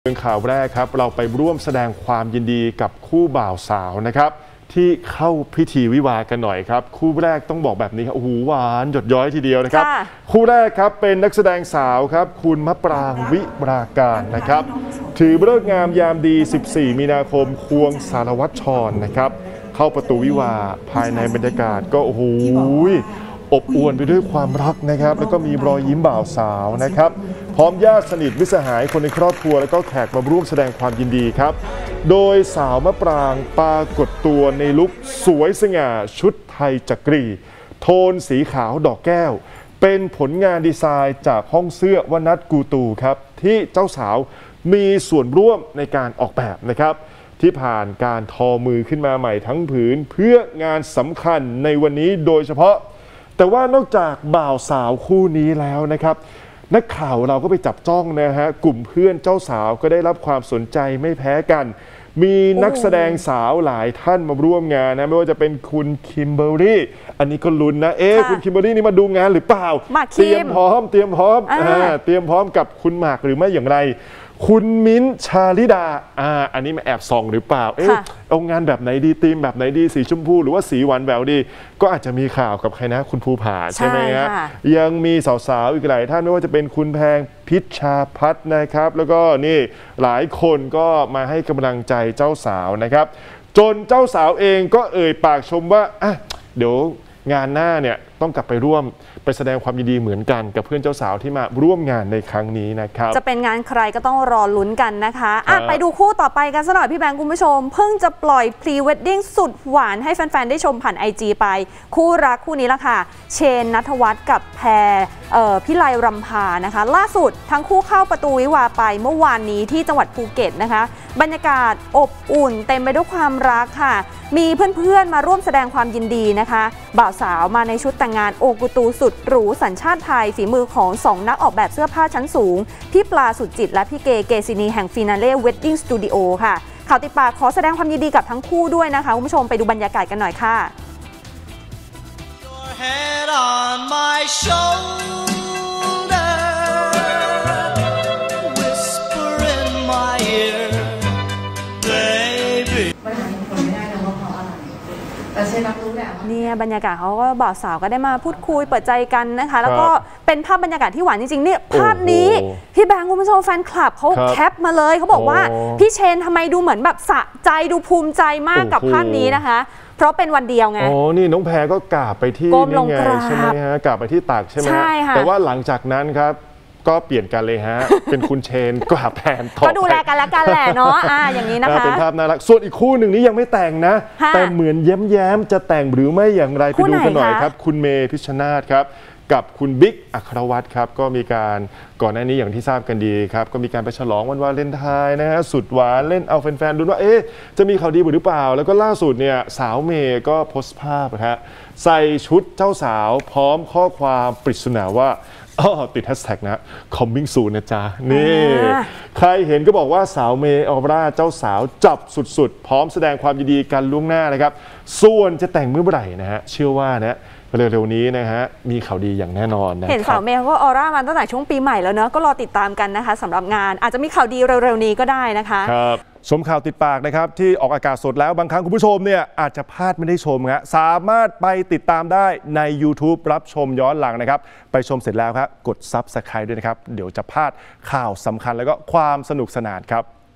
เป็นข่าวแรกครับเราไปร่วมแสดงความยินดีกับคู่บ่าวสาวนะครับที่เข้าพิธีวิวาห์กันหน่อยครับคู่แรกต้องบอกแบบนี้ครับโอ้โหหวานหยดย้อยทีเดียวนะครับคู่แรกครับเป็นนักแสดงสาวครับคุณมะปรางวิราการนะครับถือฤกษ์งามยามดี 14 มีนาคมควงสารวัตรชรนะครับเข้าประตูวิวาห์ภายในบรรยากาศก็โอ้โหอบอวลไปด้วยความรักนะครับแล้วก็มีรอยยิ้มบ่าวสาวนะครับพร้อมญาติสนิทมิตรสหายคนในครอบครัวแล้วก็แขกมาร่วมแสดงความยินดีครับโดยสาวมะปรางปรากฏตัวในลุคสวยสง่าชุดไทยจักรีโทนสีขาวดอกแก้วเป็นผลงานดีไซน์จากห้องเสื้อวนัทกูตูครับที่เจ้าสาวมีส่วนร่วมในการออกแบบนะครับที่ผ่านการทอมือขึ้นมาใหม่ทั้งผืนเพื่องานสำคัญในวันนี้โดยเฉพาะแต่ว่านอกจากบ่าวสาวคู่นี้แล้วนะครับนักข่าวเราก็ไปจับจ้องนะฮะกลุ่มเพื่อนเจ้าสาวก็ได้รับความสนใจไม่แพ้กันมีนักแสดงสาวหลายท่านมาร่วมงานนะไม่ว่าจะเป็นคุณคิมเบอร์รี่อันนี้ก็ลุ้นนะคุณคิมเบอร์รี่นี่มาดูงานหรือเปล่าเตรียมพร้อมกับคุณหมากหรือไม่อย่างไรคุณมิ้นท์ชาลิดาอันนี้มาแอบส่องหรือเปล่าเอางานแบบไหนดีธีมแบบไหนดีสีชมพูหรือว่าสีหวานแหววดีก็อาจจะมีข่าวกับใครนะคุณภูผาใช่ไหมฮะยังมีสาวๆอีกหลายท่านไม่ว่าจะเป็นคุณแพงพิชชาพัฒน์นะครับแล้วก็นี่หลายคนก็มาให้กำลังใจเจ้าสาวนะครับจนเจ้าสาวเองก็เอ่ยปากชมว่าเดี๋ยวงานหน้าเนี่ยต้องกลับไปร่วมไปแสดงความยินดีเหมือนกันกับเพื่อนเจ้าสาวที่มาร่วมงานในครั้งนี้นะครับจะเป็นงานใครก็ต้องรอลุ้นกันนะคะไปดูคู่ต่อไปกันสักหน่อยพี่แบงค์คุณผู้ชมเพิ่งจะปล่อยพรีเวดดิ้งสุดหวานให้แฟนๆได้ชมผ่าน IG ไปคู่รักคู่นี้ละค่ะเชนณัฐวัฒน์กับแพรพิไลรำพานะคะล่าสุดทั้งคู่เข้าประตูวิวาห์ไปเมื่อวานนี้ที่จังหวัดภูเก็ตนะคะบรรยากาศอบอุ่นเต็มไปด้วยความรักค่ะมีเพื่อนๆมาร่วมแสดงความยินดีนะคะบ่าวสาวมาในชุดแต่งงานโอกุตูสุดหรูสัญชาติไทยฝีมือของ2นักออกแบบเสื้อผ้าชั้นสูงพี่ปลาสุดจิตและพี่เกษินีแห่งฟินาเล่เวดดิ้งสตูดิโอค่ะข่าวติดปากขอแสดงความยินดีกับทั้งคู่ด้วยนะคะคุณผู้ชมไปดูบรรยากาศกันหน่อยค่ะเนี่ยบรรยากาศเขาก็บ่าวสาวก็ได้มาพูดคุยเปิดใจกันนะคะแล้วก็เป็นภาพบรรยากาศที่หวานจริงๆเนี่ยภาพนี้พี่แบงค์คุณผู้ชมแฟนคลับเขาแคปมาเลยเขาบอกว่าพี่เชนทำไมดูเหมือนแบบสะใจดูภูมิใจมากกับภาพนี้นะคะเพราะเป็นวันเดียวไงนี่น้องแพรก็กราบไปที่นี่ไงใช่ไหมฮะกราบไปที่ตักใช่ไหมแต่ว่าหลังจากนั้นครับก็เปลี่ยนกันเลยฮะเป็นคุณเชนกราบแทนก็ดูแลกันแล้วกันแหละเนาะอย่างนี้นะคะเป็นภาพน่ารักส่วนอีกคู่หนึ่งนี้ยังไม่แต่งนะแต่เหมือนแย้มๆจะแต่งหรือไม่อย่างไรไปดูกันหน่อยครับคุณเมพิชชนาธิ์ครับกับคุณบิ๊กอัครวัฒน์ครับก็มีการก่อนหน้านี้อย่างที่ทราบกันดีครับก็มีการไปฉลองวันวาเลนไทน์นะฮะสุดหวานเล่นเอาแฟนๆดูว่าจะมีข่าวดีหรือเปล่าแล้วก็ล่าสุดเนี่ยสาวเมย์ก็โพสต์ภาพครับใส่ชุดเจ้าสาวพร้อมข้อความปริศนาว่าติดแฮชแท็กนะ coming soon นะจ๊ะนี่ใครเห็นก็บอกว่าสาวเมย์ออร่าเจ้าสาวจับสุดๆพร้อมแสดงความยินดีกันล่วงหน้านะครับส่วนจะแต่งเมื่อไหร่นะฮะเชื่อว่านะเร็วๆนี้นะฮะมีข่าวดีอย่างแน่นอนนะเห็นสาวเมย์ก็ออร่ามาตั้งแต่ช่วงปีใหม่แล้วเนอะก็รอติดตามกันนะคะสำหรับงานอาจจะมีข่าวดีเร็วๆนี้ก็ได้นะคะครับชมข่าวติดปากนะครับที่ออกอากาศสดแล้วบางครั้งคุณผู้ชมเนี่ยอาจจะพลาดไม่ได้ชมฮะสามารถไปติดตามได้ใน YouTube รับชมย้อนหลังนะครับไปชมเสร็จแล้วครับกด Subscribe ด้วยนะครับเดี๋ยวจะพลาดข่าวสำคัญแล้วก็ความสนุกสนานครับ